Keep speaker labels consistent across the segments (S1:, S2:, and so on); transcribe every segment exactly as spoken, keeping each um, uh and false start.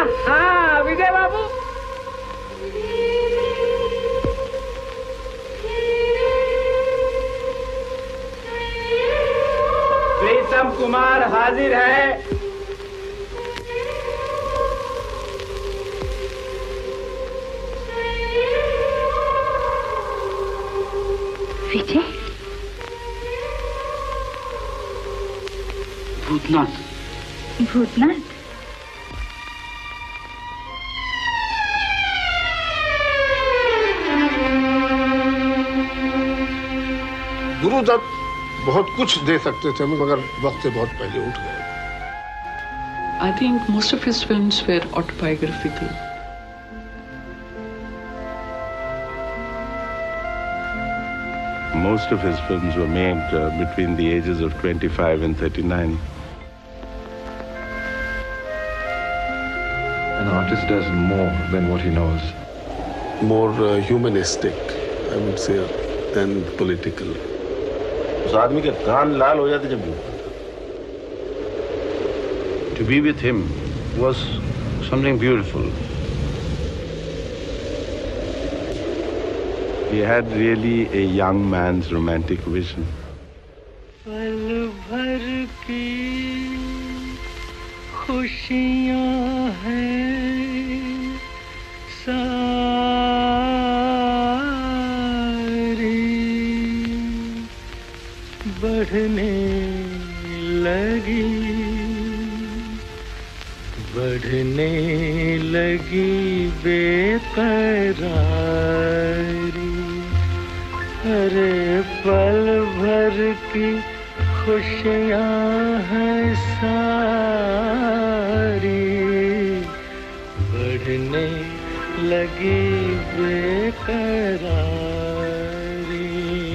S1: हाँ विजय बाबू, प्रीतम कुमार हाजिर है।
S2: विजय,
S3: भूतनाथ।
S2: भूतनाथ?
S4: गुरु दत्त बहुत कुछ दे सकते थे मगर वक्त से बहुत पहले उठ गए।
S5: I think most of his films were autobiographical.
S6: Most of his films were made uh, between the ages of twenty-five and thirty-nine.
S7: An artist does more than what he knows.
S4: More uh, humanistic, I would say, than political.
S6: उस आदमी के कान लाल हो जाते जब To be with him was something beautiful. He had really a young man's romantic vision.
S8: पल भर की खुशियां हैं सारी बढ़ने लगी बढ़ने लगी बेकरारी। अरे पल भर की खुशियां हैं सारी बढ़ने लगी बेकरारी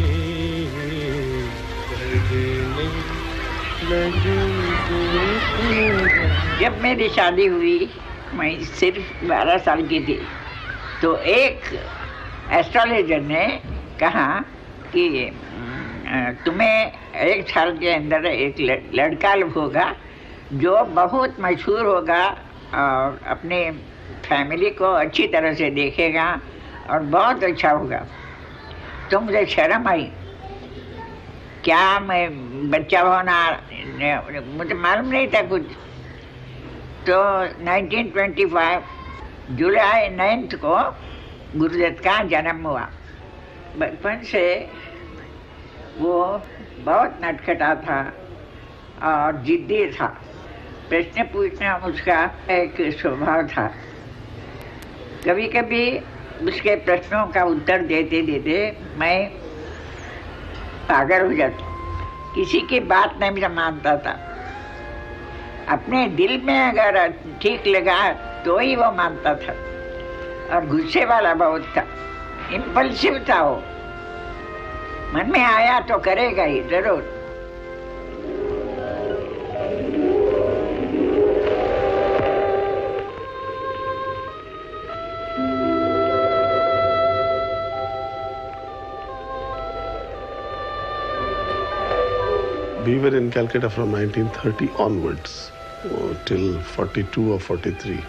S8: बढ़ने लगी बेकरारी।
S9: जब मेरी शादी हुई मैं सिर्फ बारह साल की थी तो एक एस्ट्रोलॉजर ने कहा कि तुम्हें एक साल के अंदर एक लड़का होगा जो बहुत मशहूर होगा और अपने फैमिली को अच्छी तरह से देखेगा और बहुत अच्छा होगा। तो मुझे शर्म आई, क्या मैं बच्चा होना मुझे मालूम नहीं था कुछ। तो उन्नीस सौ पच्चीस जुलाई नाइन्थ को गुरुदत्त का जन्म हुआ। बचपन से वो बहुत नटखटा था और जिद्दी था। प्रश्न पूछना उसका एक स्वभाव था। कभी कभी उसके प्रश्नों का उत्तर देते देते मैं पागल हो जाता, किसी की बात नहीं मानता था। अपने दिल में अगर ठीक लगा तो ही वो मानता था और गुस्से वाला बहुत था, इम्पल्सिव था वो। मन में आया तो करेगा ही जरूर।
S4: We were in Calcutta from nineteen thirty onwards uh, till forty-two or forty-three.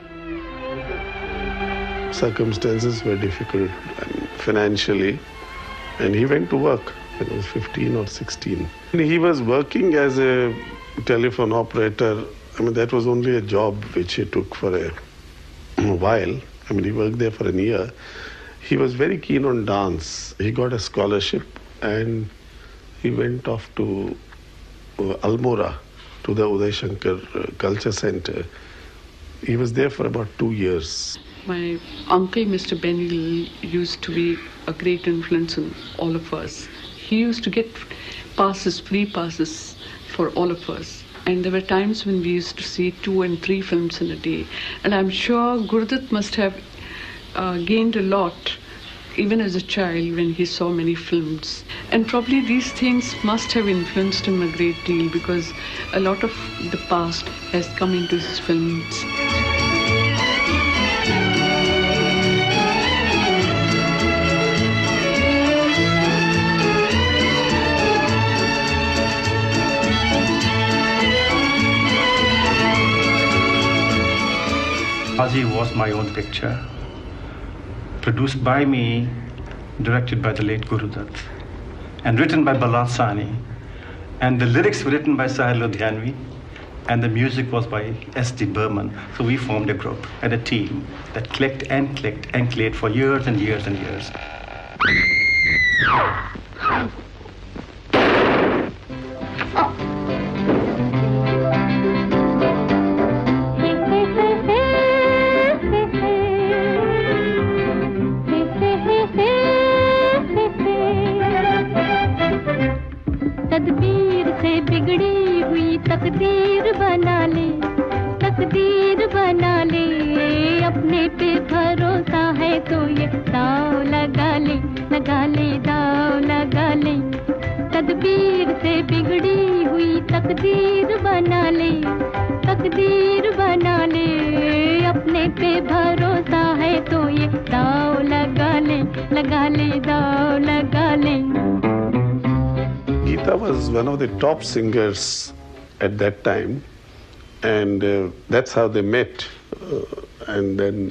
S4: Circumstances were difficult and financially, and he went to work when he was fifteen or sixteen. And he was working as a telephone operator. I mean, that was only a job which he took for a while. I mean, he worked there for a year. He was very keen on dance. He got a scholarship and he went off to uh, Almora, to the Uday Shankar uh, Culture Center. He was there for about two years.
S5: My uncle, Mister Benny, used to be a great influence on all of us. He used to get passes, free passes for all of us. And there were times when we used to see two and three films in a day. And I'm sure Guru Dutt must have uh, gained a lot, even as a child, when he saw many films. And probably these things must have influenced him a great deal, because a lot of the past has come into his films.
S3: Baazi was my own picture, produced by me, directed by the late Guru Dutt, and written by Balwant Sahni. And the lyrics were written by Sahil Ludhianvi, and the music was by S D Burman. So we formed a group and a team that clicked and clicked and clicked for years and years and years.
S10: तकदीर से बिगड़ी हुई तकदीर बना ले, तकदीर बना ले, अपने पे भरोसा है तो ये दाव लगा ले, लगा ले, दाव लगा ले। तकदीर से बिगड़ी हुई तकदीर बना ले, तकदीर बना ले, अपने पे भरोसा है तो ये दाव लगा ले, लगा ले, दाव लगा ले।
S4: Geeta was one of the top singers at that time, and uh, that's how they met uh, and then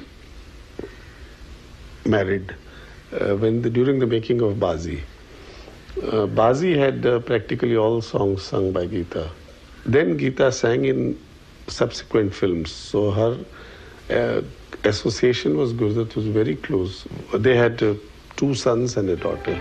S4: married uh, when the, during the making of Baazi. Uh, Baazi had uh, practically all songs sung by Geeta. Then Geeta sang in subsequent films, so her uh, association was Guru Dutt was very close. They had uh, two sons and a daughter.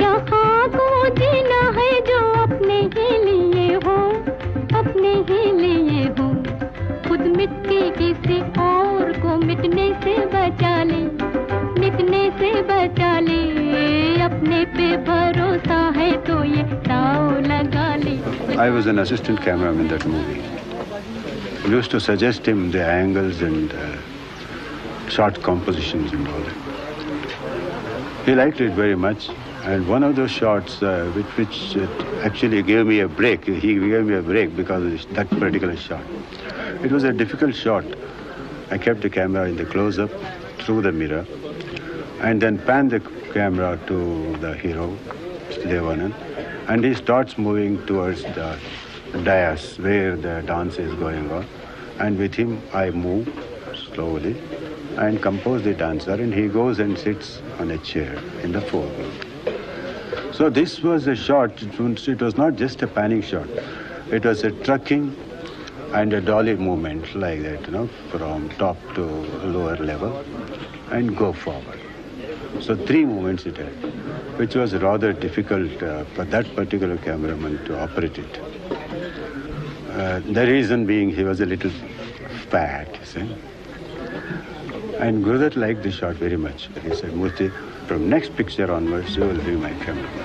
S10: अपने ही लिए हो, अपने ही लिए हो, खुद मिट के किसी और को मिटने से बचा ले, मिटने से बचा ले, अपने पे भरोसा है तो ये दाव लगा ले।
S11: I was an assistant cameraman in that movie. I used to suggest him the angles and uh, shot compositions and all that. He liked it very much. And one of those shots uh, which, which uh, actually gave me a break, he gave me a break because of that particular shot. It was a difficult shot. I kept the camera in the close-up through the mirror and then panned the camera to the hero, Devanand, and he starts moving towards the dais where the dance is going on. And with him, I move slowly and compose the dancer, and he goes and sits on a chair in the foreground. So this was a shot, it was not just a panning shot. It was a trucking and a dolly movement like that, you know, from top to lower level and go forward. So three movements it had, which was rather difficult uh, for that particular cameraman to operate it. Uh, the reason being he was a little fat, you see. And Guru Dutt liked the shot very much. He said, Murthy, from next picture onwards, you will be my cameraman.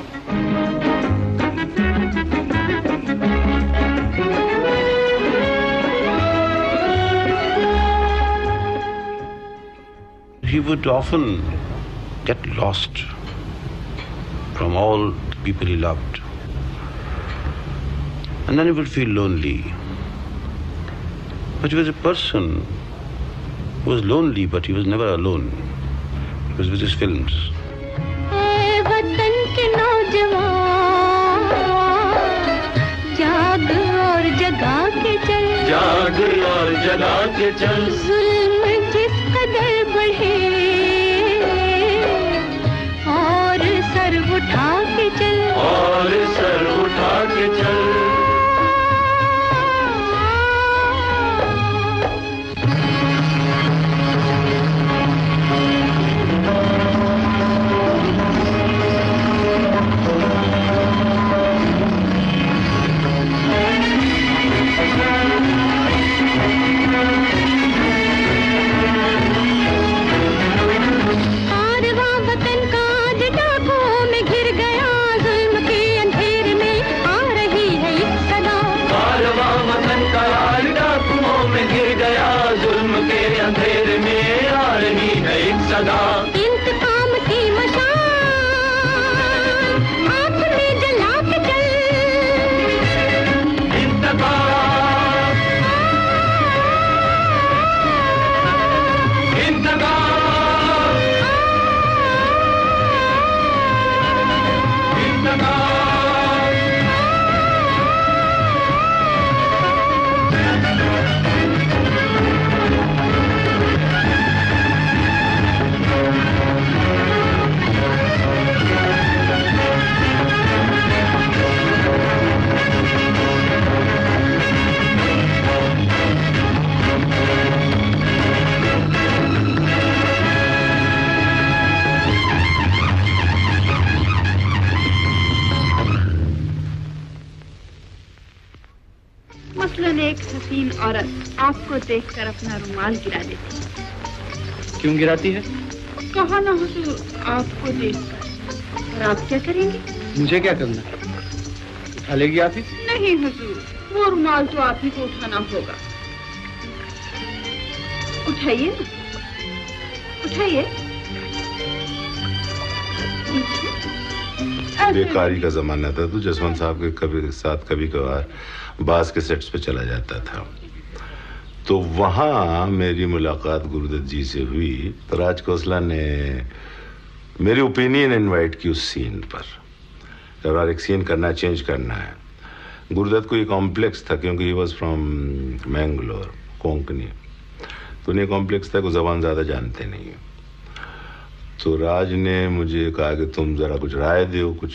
S12: He would often get lost from all the people he loved. And then he would feel lonely. But he was a person who was lonely, but he was never alone. He was with his films.
S8: जाग और जगा के चल जुल्म जिस कदर बढ़े और सर उठा के चल और सर उठा के चल इंतकाम की मशाल आँख में जला के चल इंतकाम इंतकाम इंतकाम
S2: आपको देखकर अपना रुमाल गिरा देती।
S13: क्यों गिराती है?
S2: कहा ना हुजूर, आपको देखकर। और आप क्या करेंगे?
S13: मुझे क्या करना है? उठा लेगी आप ही?
S2: नहीं हुजूर, वो रुमाल तो आप ही को उठाना होगा। उठाइए ना, उठाइए।
S12: बेकारी का जमाना था तो जसवंत साहब के कभी साथ कभी कभार बाज के सेट्स पे चला जाता था। तो वहाँ मेरी मुलाकात गुरुदत्त जी से हुई तो राज खोसला ने मेरी ओपिनियन इनवाइट की उस सीन पर। और एक सीन करना, चेंज करना है। गुरुदत्त को ये कॉम्प्लेक्स था क्योंकि he was from Mangalore, Konkani, तो उन्हें कॉम्प्लेक्स था कि जबान ज़्यादा जानते नहीं। तो राज ने मुझे कहा कि तुम ज़रा कुछ राय दो कुछ।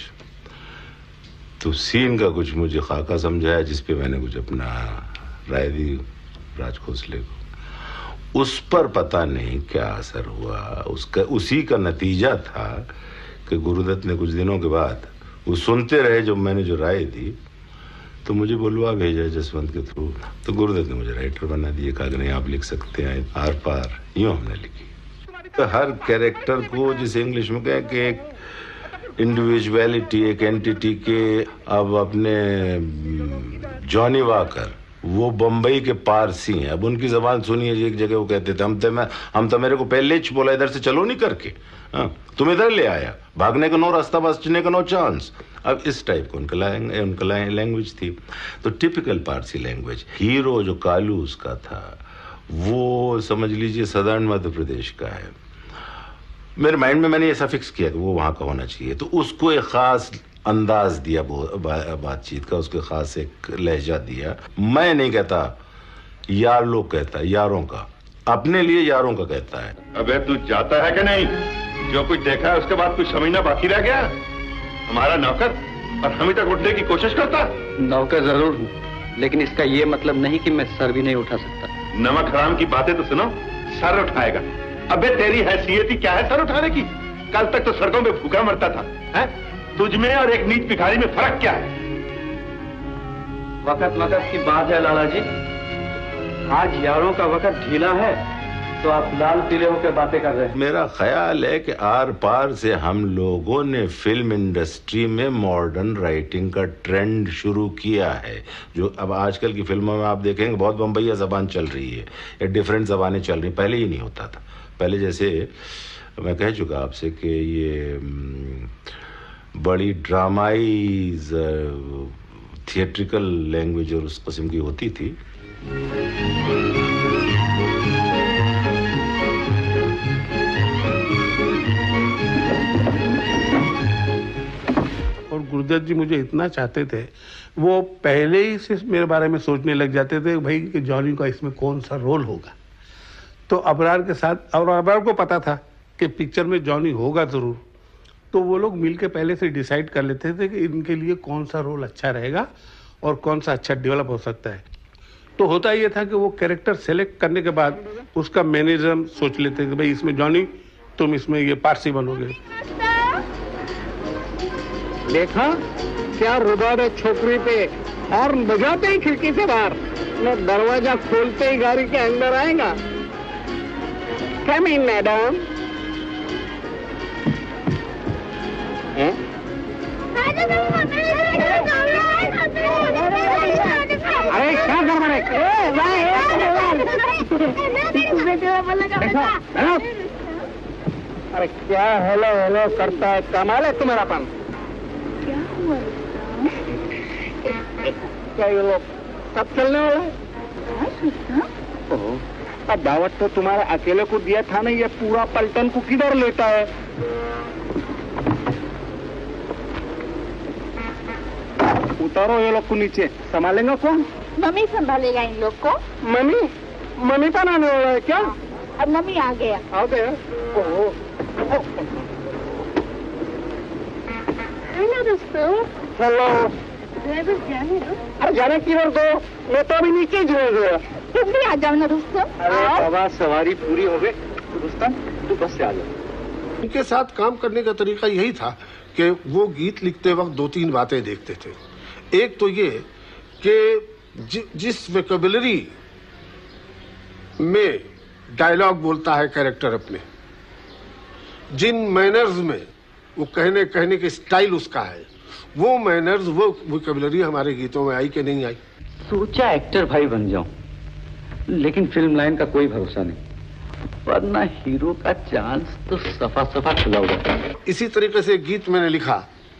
S12: तो सीन का कुछ मुझे खाका समझाया जिस पे मैंने कुछ अपना राय दी राज खोसले को। उस पर पता नहीं क्या असर हुआ। उसका उसी का नतीजा था कि गुरुदत्त ने कुछ दिनों के बाद वो सुनते रहे जब मैंने जो राय दी, तो मुझे बुलवा भेजा जसवंत के थ्रू। तो गुरुदत्त ने मुझे राइटर बना दिया, कहा कि नहीं आप लिख सकते हैं आर पार। यूँ हमने लिखी। तो हर कैरेक्टर को जिसे इंग्लिश में कहें कि एक इंडिविजुअलिटी, एक एंटिटी के। अब अपने जॉनी वाकर वो बम्बई के पारसी हैं। अब उनकी जबान सुनिए, एक जगह वो कहते थे हम तो मैं हम तो मेरे को पहले ही बोला इधर से चलो नहीं करके, हाँ तुम इधर ले आया, भागने का नो रास्ता, बचने का नो चांस। अब इस टाइप का उनका उनका लैंग्वेज थी। तो टिपिकल पारसी लैंग्वेज। हीरो जो कालू उसका था वो समझ लीजिए सदर्न मध्य प्रदेश का है। मेरे माइंड में मैंने ऐसा फिक्स किया कि वो वहाँ का होना चाहिए। तो उसको एक ख़ास अंदाज दिया बा, बातचीत का, उसके ख़ास एक लहजा दिया। मैं नहीं कहता, यार लोग कहता है, यारों का, अपने लिए यारों का कहता है।
S6: अबे तू जाता है कि नहीं? जो कुछ देखा है उसके बाद कुछ समझना बाकी रह गया? हमारा नौकर और हम ही तक उठने की कोशिश करता?
S13: नौकर जरूर हूँ, लेकिन इसका ये मतलब नहीं कि मैं सर भी नहीं उठा सकता।
S6: नमक हराम की बातें तो सुनो, सर उठाएगा। अबे तेरी हैसियत ही क्या है सर उठाने की? कल तक तो सड़कों पे भूखा मरता था, हैं? तुझ में और एक नीच भिखारी में फर्क क्या है?
S13: वक्त वक्त की बात है लाला जी। आज यारों का वक्त ढीला है तो आप लाल पीले होकर बातें कर रहे हैं।
S12: मेरा ख्याल है कि आर पार से हम लोगों ने फिल्म इंडस्ट्री में मॉडर्न राइटिंग का ट्रेंड शुरू किया है। जो अब आजकल की फिल्मों में आप देखेंगे बहुत बम्बईया जबान चल रही है या डिफरेंट जबानें चल रही। पहले ही नहीं होता था। पहले जैसे मैं कह चुका आपसे कि ये बड़ी ड्रामाई थिएट्रिकल लैंग्वेज और उस किस्म की होती थी।
S4: और गुरुदत्त जी मुझे इतना चाहते थे, वो पहले ही से मेरे बारे में सोचने लग जाते थे भाई कि जॉनी का इसमें कौन सा रोल होगा। तो अबरार के साथ, और अबरार को पता था कि पिक्चर में जॉनी होगा ज़रूर, तो वो लोग मिलके पहले से डिसाइड कर लेते थे कि इनके लिए कौन सा रोल अच्छा रहेगा और कौन सा अच्छा डेवलप हो सकता है। तो होता ये था कि वो कैरेक्टर सेलेक्ट करने के बाद उसका मैनेजर सोच लेते कि भाई इसमें जॉनी, तुम इसमें ये पारसी बनोगे।
S1: देखा क्या रुबाब है छोकरी पे, हॉर्न बजाते ही खिड़की से बाहर, मैं दरवाजा खोलते ही गाड़ी के अंदर आएगा। Come in madam. अरे क्या कर अरे क्या हेलो हेलो करता है, कमाल है तुम्हारापन।
S2: क्या हुआ?
S1: क्या ये लोग कब चलने वाला है? अब दावत तो तुम्हारे अकेले को दिया था ना, ये पूरा पलटन को किधर लेता है? उतारो ये लोग को नीचे। संभालेगा कौन?
S2: मम्मी संभालेगा इन लोग को।
S1: मम्मी? मम्मी का नाम हो रहा है क्या?
S2: अब मम्मी आ गया।
S1: आ गया? ओहो।
S2: हेलो दोस्तों।
S1: हेलो।
S2: ड्राइवर जाने दो।
S1: अरे जाने किधर दो, मैं तो अभी नीचे गिर गया।
S2: तुम भी आ जाओ ना दोस्तों।
S1: अरे बाबा सवारी पूरी हो गई, दोस्तन तू बस से आ जाओ।
S4: उनके साथ काम करने का तरीका यही था कि वो गीत लिखते वक्त दो तीन बातें देखते थे। एक तो ये कि जि, जिस वोकैबुलरी में डायलॉग बोलता है कैरेक्टर अपने, जिन मैनर्स में वो कहने कहने के स्टाइल उसका है, वो मैनर्स, वो वोकैबुलरी हमारे गीतों में आई कि नहीं आई।
S14: सोचा एक्टर भाई बन जाऊं, लेकिन फिल्म लाइन का कोई भरोसा नहीं, वरना हीरो का चांस तो सफा सफा खुला हुआ।
S4: इसी तरीके से गीत मैंने लिखा,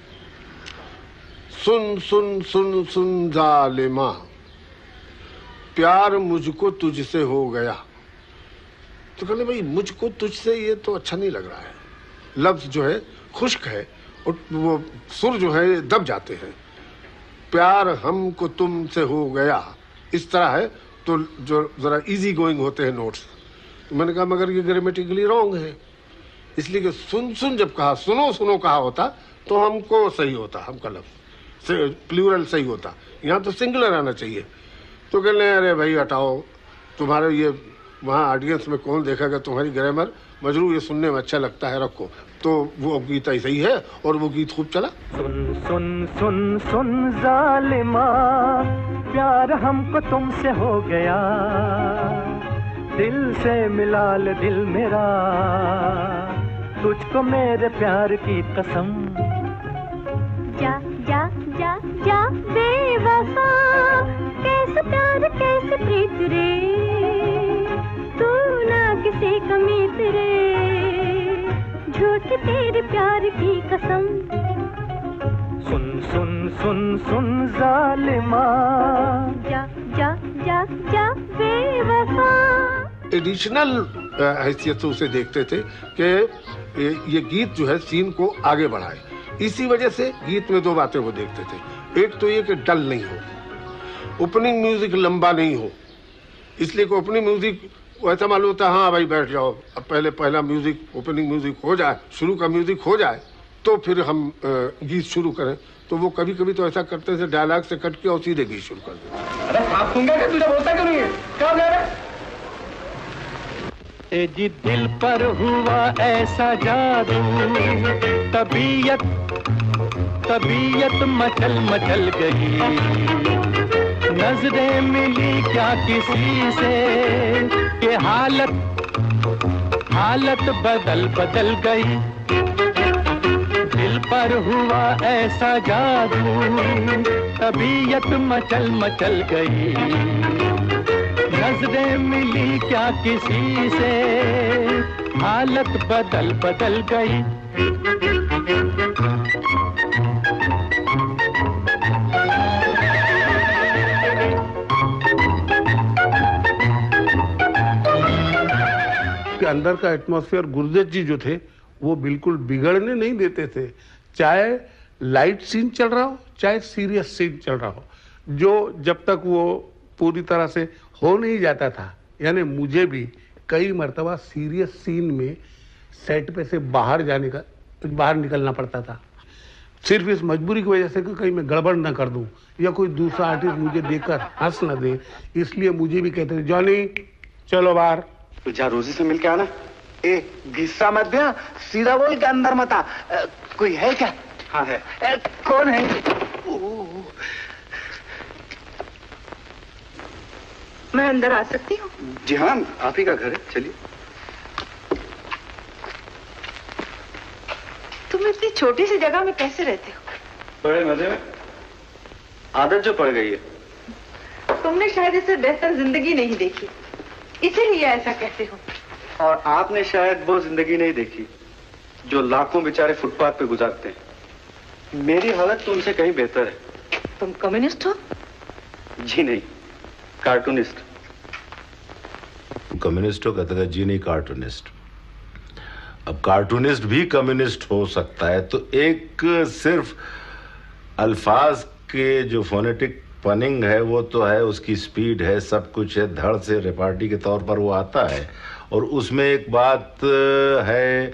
S4: सुन सुन सुन सुन जालिमा, प्यार मुझको तुझसे हो गया। तो कहने भाई मुझको तुझसे, ये तो अच्छा नहीं लग रहा है, लफ्ज जो है खुश्क है और वो सुर जो है दब जाते हैं। प्यार हमको तुमसे हो गया, इस तरह है तो जो जरा इजी गोइंग होते हैं नोट्स। तो मैंने कहा मगर ये ग्रामेटिकली रॉन्ग है, इसलिए कि सुन सुन जब कहा, सुनो सुनो कहा होता तो हमको सही होता, हमका लफ्ज प्लूरल सही होता, यहाँ तो सिंगुलर आना चाहिए। तो कहने अरे भाई हटाओ, तुम्हारे ये वहाँ ऑडियंस में कौन देखेगा तुम्हारी ग्रामर, मजरू ये सुनने में अच्छा लगता है, रखो। तो वो गीत ऐसा ही है और वो गीत खूब चला।
S15: सुन सुन सुन सुन जालिमा, प्यार हमको तुमसे हो गया, दिल से मिला ले दिल मेरा, तुझको मेरे प्यार की कसम।
S10: जा जा जा जा बेवफा, कैसे प्यार कैसे प्रीत रे, तू ना किसी कमीत रे, झूठ तेरे प्यार की कसम।
S15: सुन सुन सुन सुन जालिमा,
S10: जा जा जा जा बेवफा।
S4: एडिशनल हैसियत से उसे देखते थे कि ये गीत जो है सीन को आगे बढ़ाए। इसी वजह से गीत में दो बातें वो देखते थे, एक तो ये कि डल नहीं हो, ओपनिंग म्यूजिक लंबा नहीं हो, इसलिए कि ओपनिंग म्यूजिक वैसा मालूम होता है हाँ भाई बैठ जाओ, अब पहले पहला म्यूजिक ओपनिंग म्यूजिक हो जाए, शुरू का म्यूजिक हो जाए तो फिर हम गीत शुरू करें। तो वो कभी कभी तो ऐसा करते थे, डायलॉग से कट के और सीधे गीत शुरू कर देते।
S13: अरे आप सुन गए, तुझे बोलता क्यों नहीं है, कहाँ जा रहा है?
S15: ए जी दिल पर हुआ ऐसा जादू, तबीयत तबीयत मचल मचल गई, नजरें मिली क्या किसी से, कि हालत हालत बदल बदल गई। दिल पर हुआ ऐसा जादू, तबीयत मचल मचल गई, नजरें मिली क्या किसी से, हालत बदल बदल गई।
S4: के अंदर का एटमॉस्फेयर गुरुदत्त जी जो थे वो बिल्कुल बिगड़ने नहीं देते थे, चाहे लाइट सीन चल रहा हो चाहे सीरियस सीन चल रहा हो, जो जब तक वो पूरी तरह से हो नहीं जाता था। यानी मुझे भी कई मर्तबा सीरियस सीन में सेट पे से बाहर जाने का बाहर निकलना पड़ता था, सिर्फ इस मजबूरी की वजह से कि कहीं मैं गड़बड़ ना कर दूं या कोई दूसरा आर्टिस्ट मुझे देखकर हंस ना दे। इसलिए मुझे भी कहते थे जॉनी चलो बाहर,
S1: तो जा रोजी से मिल के आना। ए गुस्सा मत दे, सीधा बोल के अंदर मत आ। कोई है क्या? हाँ है। ए, कौन है?
S2: मैं अंदर आ सकती हूँ?
S1: जी हाँ, आप ही का घर है, चलिए।
S2: तुम इतनी छोटी सी जगह में कैसे रहते हो?
S13: बड़े मजे में, आदत जो पड़ गई है।
S2: तुमने शायद इससे बेहतर जिंदगी नहीं देखी, इसीलिए ऐसा कहते हो।
S13: और आपने शायद वो जिंदगी नहीं देखी जो लाखों बेचारे फुटपाथ पे गुजारते हैं। मेरी हालत तो उनसे कहीं बेहतर है।
S2: तुम कम्युनिस्ट हो?
S13: जी नहीं, कार्टूनिस्ट।
S12: कम्युनिस्ट हो कहते थे, जी नहीं कार्टूनिस्ट। अब कार्टूनिस्ट भी कम्युनिस्ट हो सकता है, तो एक सिर्फ अल्फाज के जो फोनेटिक पनिंग है वो तो है, उसकी स्पीड है, सब कुछ है, धड़ से रिपार्टी के तौर पर वो आता है। और उसमें एक बात है,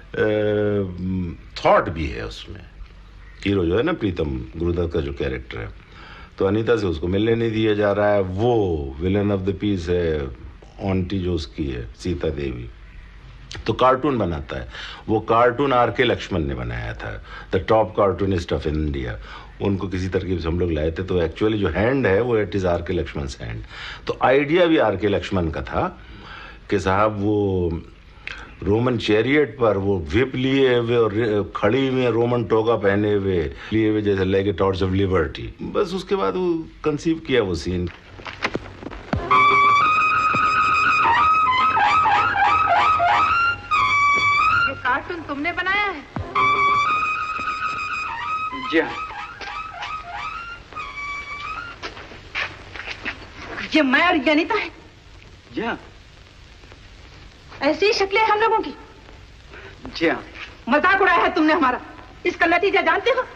S12: थॉट भी है उसमें। हीरो जो है ना प्रीतम गुरुदत्त का जो कैरेक्टर है, तो अनीता से उसको मिलने नहीं दिया जा रहा है, वो विलन ऑफ द पीस है, ऑन्टी जो उसकी है सीता देवी, तो कार्टून बनाता है। वो कार्टून आर के लक्ष्मण ने बनाया था, the top cartoonist of India. उनको किसी तरकीब से हम लोग लाए थे, तो एक्चुअली जो हैंड है वो it is R K Laxman hand. तो आइडिया भी आर के लक्ष्मण का था, कि साहब वो रोमन चैरियट पर वो विप लिए हुए और खड़ी में रोमन टोगा पहने हुए लिए हुए जैसे लाइक टॉर्च ऑफ लिबर्टी। बस उसके बाद वो कंसीव किया वो सीन।
S2: ये कार्टून तुमने बनाया है?
S13: जी हाँ।
S2: ये मैं और अनिता है?
S13: जी हाँ।
S2: ऐसी ही शक्लें हम लोगों की?
S13: जी हाँ।
S2: मजाक उड़ाया है तुमने हमारा। इसका नतीजा जानते हो?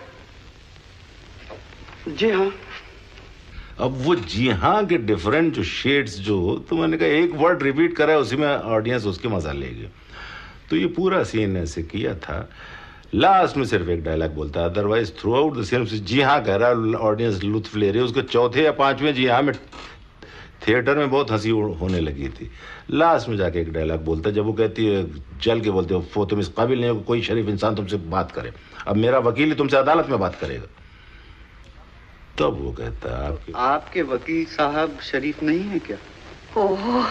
S13: जी हाँ।
S12: अब वो जी हाँ के डिफरेंट जो शेड्स जो, तो मैंने कहा एक वर्ड रिपीट करा है उसी में ऑडियंस उसके मजा लेगी। तो ये पूरा सीन ऐसे किया था। लास्ट में सिर्फ एक डायलॉग बोलता है, otherwise through out the scene जी हाँ कह रहा है, ऑडियंस लुत्फ ले रही है। उसके चौथे या पांचवें जी हाँ में थिएटर में बहुत हंसी होने लगी थी। लास्ट में जाके एक डायलॉग बोलता है, जब वो कहती है जल के बोलते हो तुम इस काबिल नहीं हो कोई शरीफ इंसान तुमसे बात करे, अब मेरा वकील ही तुमसे अदालत में बात करेगा। तब वो कहता है आपके
S13: आपके वकील साहब शरीफ नहीं है क्या?
S2: ओह,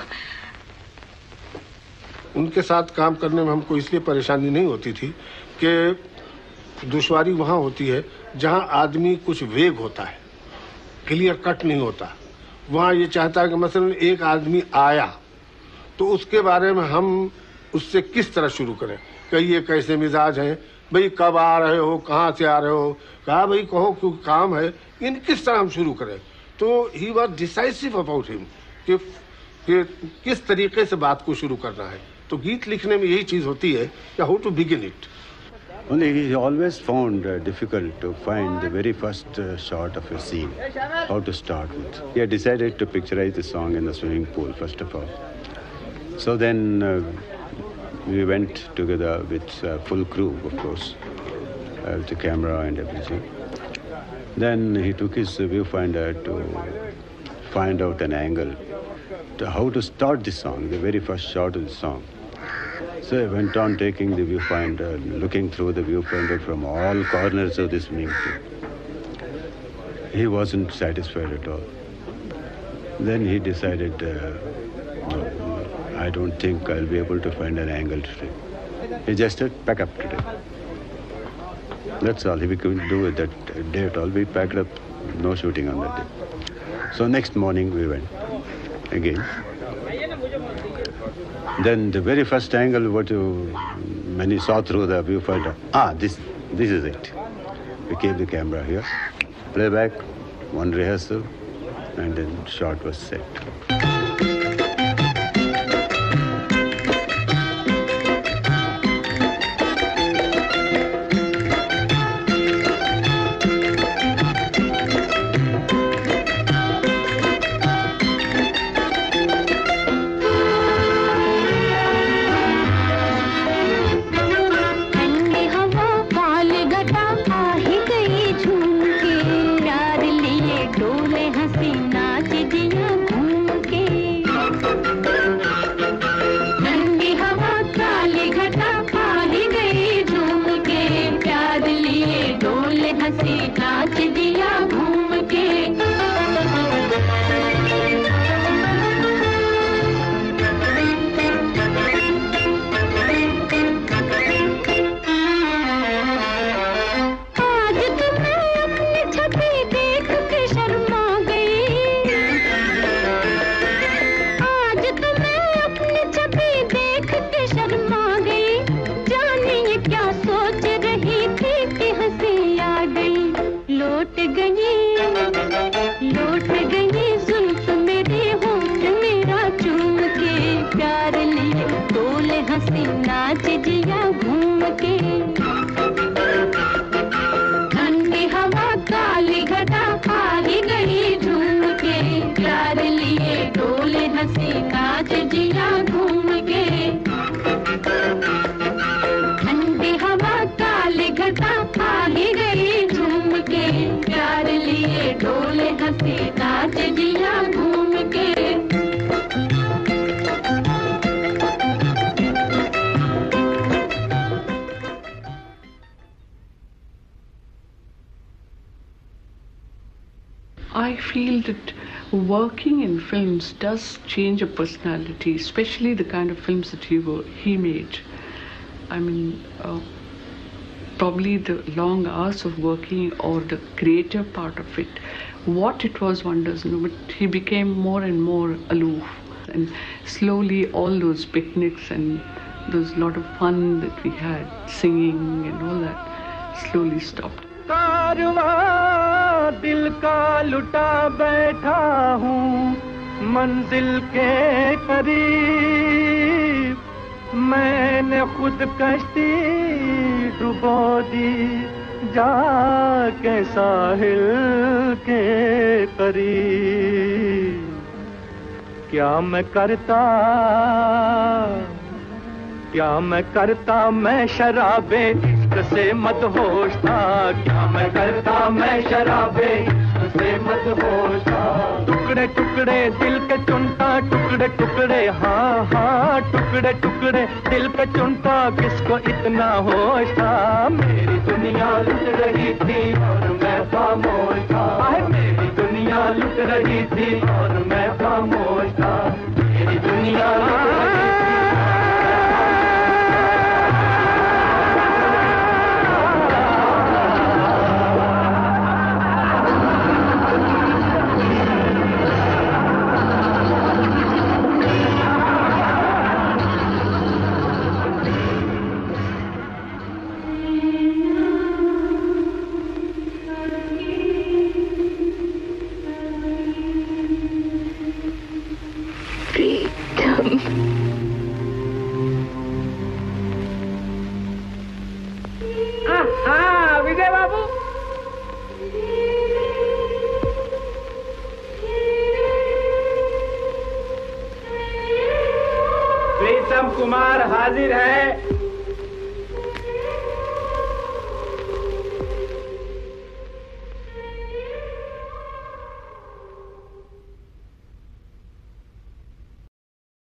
S16: उनके साथ काम करने में हमको इसलिए परेशानी नहीं होती थी कि दुश्वारी वहाँ होती है जहाँ आदमी कुछ वेग होता है, क्लियर कट नहीं होता। वहाँ ये चाहता है कि मसलन एक आदमी आया तो उसके बारे में हम उससे किस तरह शुरू करें, कहिए कैसे मिजाज हैं, भाई कब आ रहे हो, कहाँ से आ रहे हो, कहा भाई कहो क्योंकि काम है, इन किस तरह हम शुरू करें। तो he was decisive about him कि, कि किस तरीके से बात को शुरू करना है। तो गीत लिखने में यही चीज होती है कि how to begin it.
S11: Only he always found uh, difficult to find the very first uh, shot of a scene, how to start with. He had decided to picturize the song in the swimming pool, first of all. So then uh, we went together with uh, full crew, of course, uh, with the camera and everything. Then he took his uh, viewfinder to find out an angle, to how to start the song, the very first shot of the song. So I went on taking the viewfinder, looking through the viewfinder from all corners of the swimming pool. He wasn't satisfied at all. Then he decided, uh, no, I don't think I'll be able to find an angle today. He just said, pack up today. That's all. He couldn't do it that day at all. We packed up, no shooting on that day. So next morning we went again. Then the very first angle what you, when you saw through the viewfinder, ah, this, this is it. We kept the camera here, playback, one rehearsal, and then shot was set.
S5: I feel that working in films does change a personality, especially the kind of films that he were, he made. I mean, uh, probably the long hours of working or the creative part of it, what it was one doesn't know, but he became more and more aloof. And slowly all those picnics and those lot of fun that we had, singing and all that, slowly stopped.
S15: कारवां दिल का लुटा बैठा हूँ मंजिल के करीब, मैंने खुद कश्ती डुबो दी जाके साहिल के करीब। क्या मैं करता क्या मैं करता मैं शराबे इश्क से मदहोश था, क्या मैं करता मैं शराबे इश्क से मदहोश था। टुकड़े टुकड़े दिल के चुनता, टुकड़े टुकड़े हाँ हाँ टुकड़े टुकड़े दिल के चुनता, किसको इतना होश था। मेरी दुनिया लुट रही थी और मैं खामोश था, मेरी दुनिया लुट रही थी और मैं खामोश था। मेरी दुनिया लुट रही थी।
S1: विजय बाबू, प्रीतम कुमार हाजिर है।